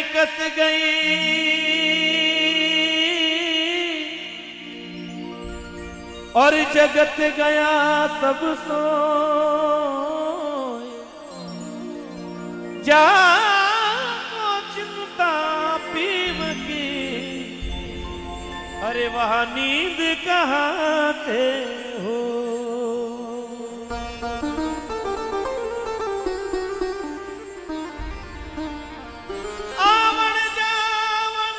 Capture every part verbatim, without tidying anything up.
कस गई और जगत गया सब सोए। जानो चिंता पीव की, अरे वहाँ नींद कहाँ से हो। आवन जावन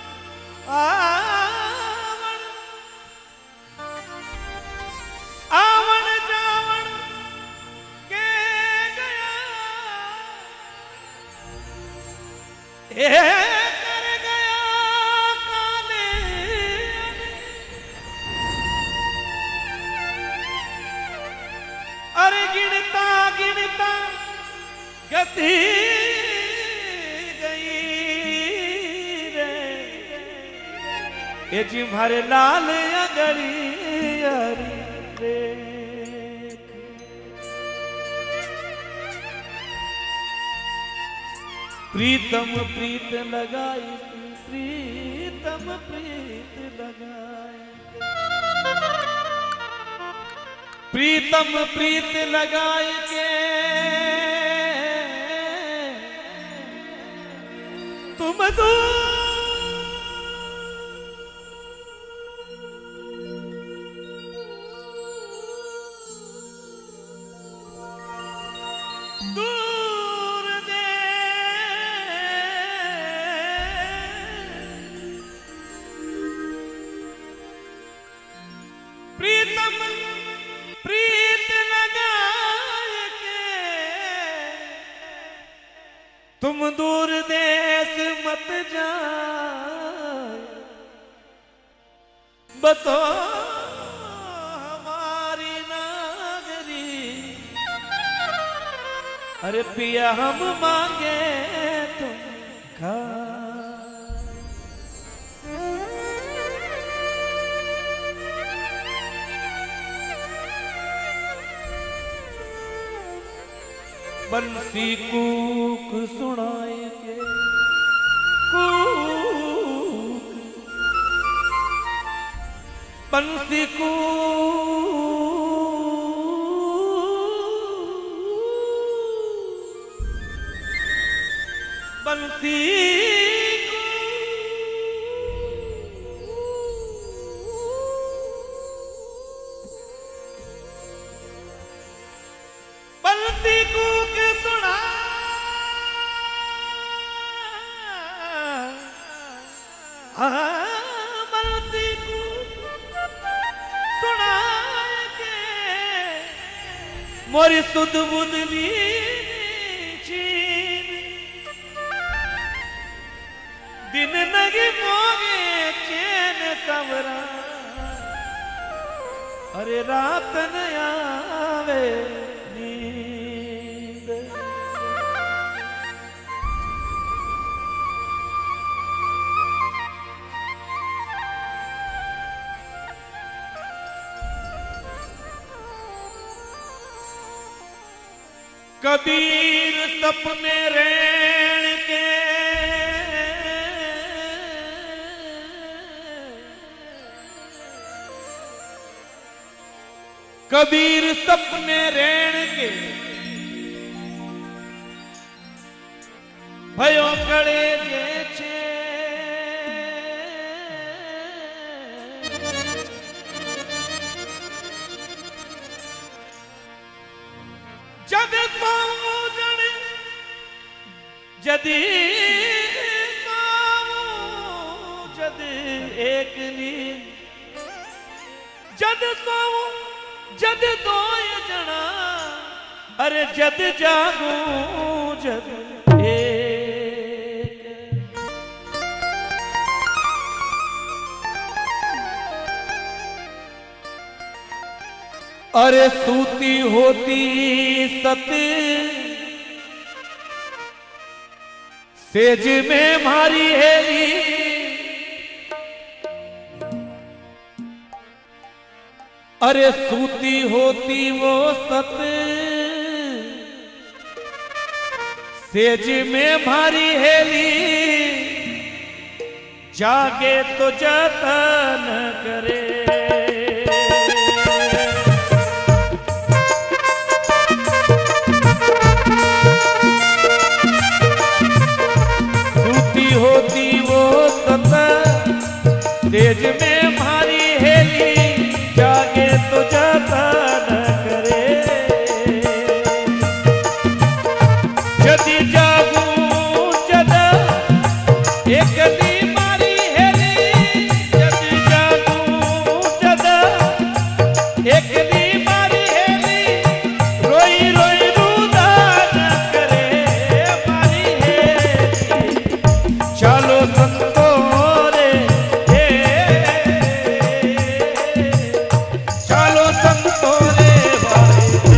आवन आवन जावन के गया ए कर गया काले। अरे गिनता गिनता गति गई रे, ये जी मारे लाल अगड़ी अरी रे। प्रीतम प्रीत लगाई की, प्रीतम प्रीत लगाई, प्रीतम प्रीत लगाई के तुम दूर दूर दे प्रीतम प्रीत लगाए के तुम दूर देश मत जाए। बसो हमारी नागरी, अरे पिया हम मांगे तुम खा। बंसी कूक सुनाए के कूक, बंसी कूक बंसी बंसी कूक सुना बंसी कूक सुना के मोरी सुध बुध भी दिन नगी मोगे चैन कमरा, अरे रात न आवे नींद। कबीर सपने रैन के कबीर सपने रैन के भयो कड़े जे छे। जद सामू जन जदी सामू जद एक नी जद सामू जद दो जना, अरे जद जागू जद एक। अरे सूती होती सत सेज में मारी हेली, अरे सूती होती वो सत सेज में भारी हेली जागे तो जतन करे। सूती होती वो सतन तेज में मारी हेली, जागे तो जतन करे। यदि जागू जद एक दी मारी हेली, यदि जागू जद एक दी मारी हेली, रोई रोई रुदन करे मारी हेली। चलो संतो रे हे, चलो संतो रे बारे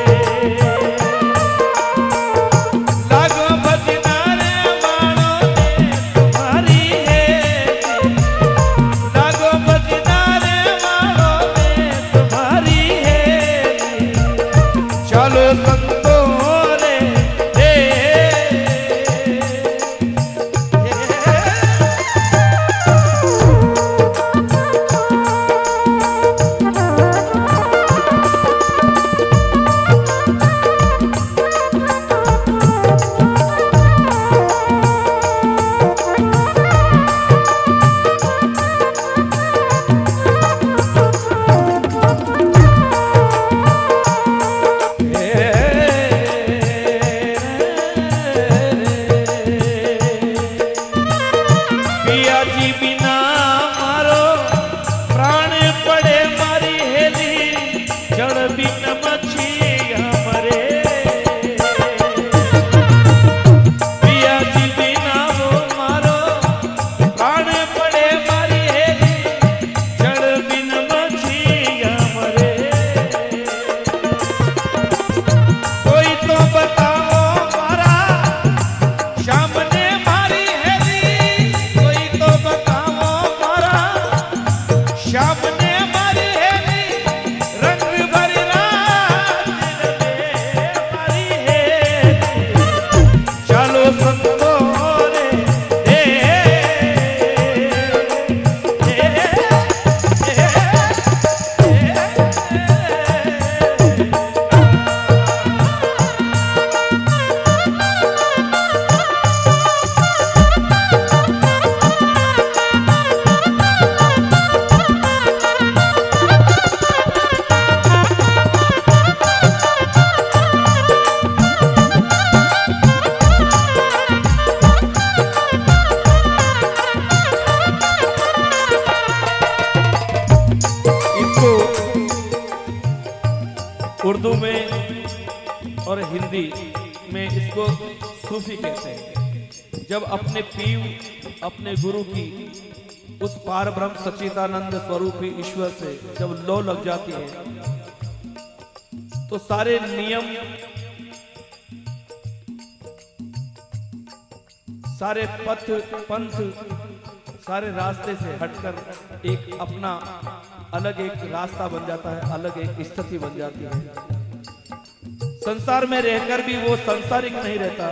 लागो भजना रे मानो ने तुम्हारी हेली, लागो भजना रे मानो ने तुम्हारी हेली। चलो संतो रे हे, पिया जी बिना मारो प्राण पड़े मारी हेली, जड़ बिन मछिया मरे। पिया जी बिना वो मारो प्राण पड़े मारी हेली, जड़ बिन मछिया मरे। कोई तो बताओ मारा श्याम ने मारी हेली, कोई तो बताओ मारा श्याम ने मारी हेली। रंग भरी रात में मारी हेली, चलो संतो रे हे, हे, हे, इसको उर्दू में और हिंदी में इसको सूफी कहते हैं। जब अपने पीर, अपने गुरु की उस पार ब्रह्म सच्चिदानंद स्वरूपी ईश्वर से जब लो लग जाती है, तो सारे नियम, सारे पथ पंथ, सारे रास्ते से हटकर एक अपना अलग एक रास्ता बन जाता है, अलग एक स्थिति बन जाती है। संसार में रहकर भी वो सांसारिक नहीं रहता।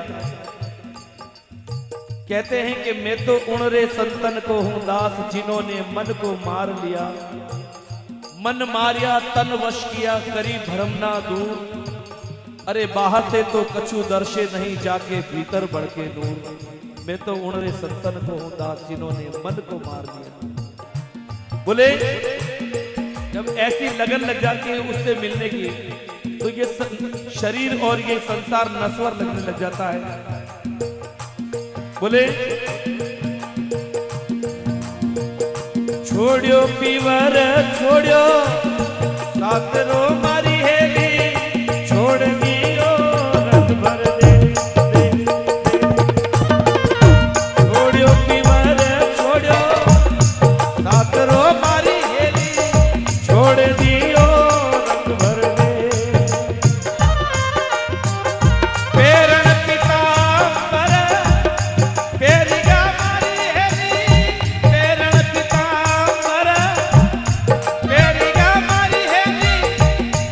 कहते हैं कि मैं तो उन रे संतन को हूं दास, जिन्होंने मन को मार लिया। मन मारिया तन वश किया, करी भ्रम ना दूर। अरे बाहर से तो कछु दर्शे नहीं, जाके भीतर बढ़ के दूर। मैं तो उन रे संतन को हूं दास, जिन्होंने मन को मार लिया। बोले जब ऐसी लगन लग जाती है उससे मिलने की, तो ये शरीर और ये संसार नश्वर लगने लग जाता है। बोले छोड़ियो पीवर छोड़ियो सासरो मारी हेली, छोड़ दियो रंग भर दे, दे, दे। छोड़ियो पीवर छोड़ियो सासरो मारी हेली, छोड़ दियो रंग भर दे। पेरण पीतांबर पेरिगा मारी हेली, पेरण पीतांबर पेरिगा मारी हेली,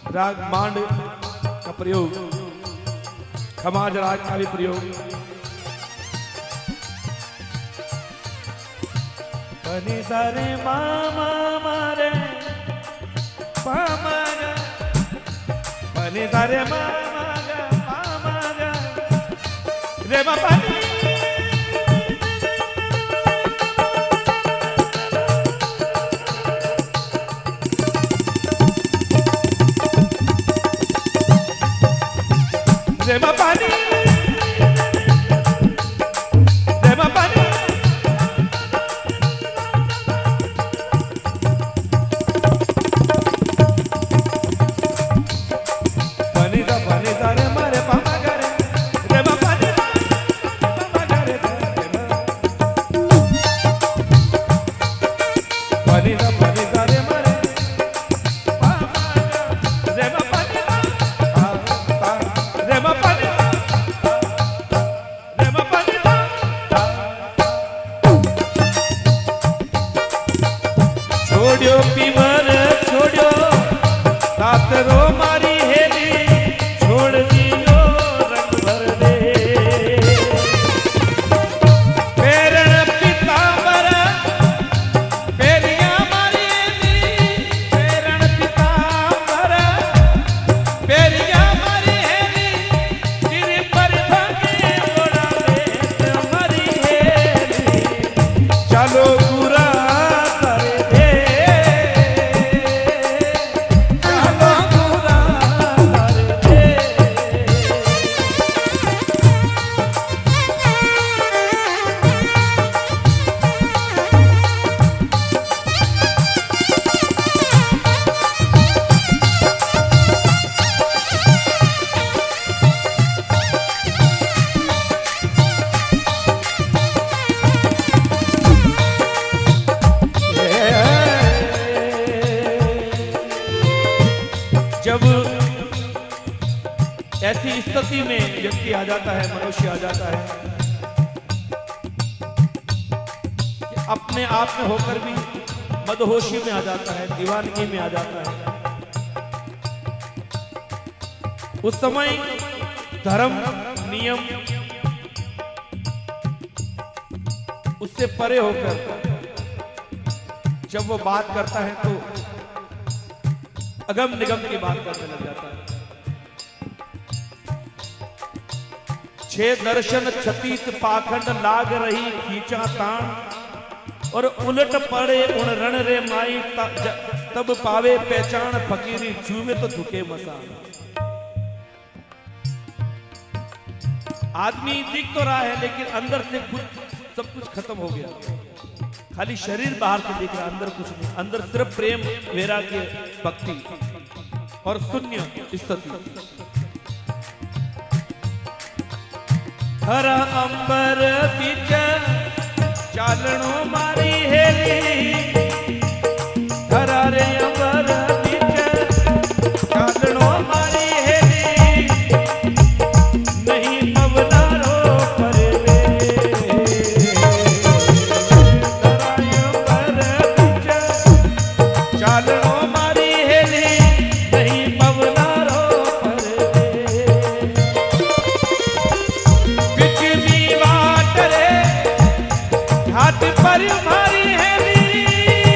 राग मांड का प्रयोग, खमाज राग का भी प्रयोग। पनी सारे मामा मारे पामा गा, पनी सारे मामा गा पामा गा रे मा पानी। रे मा पानी रे मा पानी। पानी सा पानी सा रे मारे पामा गा रे रे मा पानी पामा गा रे रे मा। पानी सा पानी सा रे मारे पामा गा रे मा पानी सा रे मा पानी रे मा पानी सा। छोड़ो पीवर छोड़ो सासरो मारी हेली, छोड़ दियो रंग भर दे। पेरण पीतांबर पेरिया मारी हेली, पेरण पीतांबर पेरिया मारी हेली, सिर पर भागे घोड़ा देश मारी हेली। चलो गुरा करे दे, चलो गुरा करे दे। जब ऐसी स्थिति में व्यक्ति आ जाता है, मनुष्य आ जाता है कि अपने आप में होकर भी मदहोशी में आ जाता है, दीवानगी में आ जाता है, उस समय धर्म नियम उससे परे होकर जब वो बात करता है तो अगम निगम की बात करने लग जाता है। छह दर्शन छत्तीस पाखंड लाग रही खींचा तान, और उलट पड़े उन रण रे माई, तब पावे पहचान फकीरी छूवे तो धुके मसान। आदमी दिख तो रहा है लेकिन अंदर से खुद सब कुछ खत्म हो गया, खाली शरीर बाहर से दिख रहा, अंदर कुछ नहीं। अंदर सिर्फ प्रेम वैराग्य भक्ति और शून्य स्थिति। हरा अंबर बीच चालणो मारी हेली, हरा रे अंबर बीच चालणो मारी हेली, नहीं पवनारो पर वे। हरा अंबर बीच चालणो मारी हेली, नहीं पवनारो पर वे। बिच भी बाट रे घाट पर मारी हेली,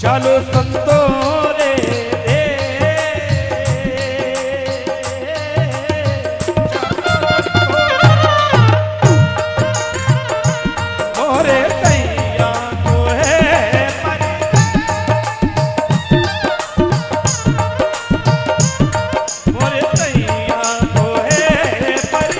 चालो संतो रे रे मोरे तैया को है मोरे तैया को है परी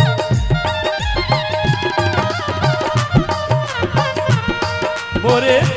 मोरे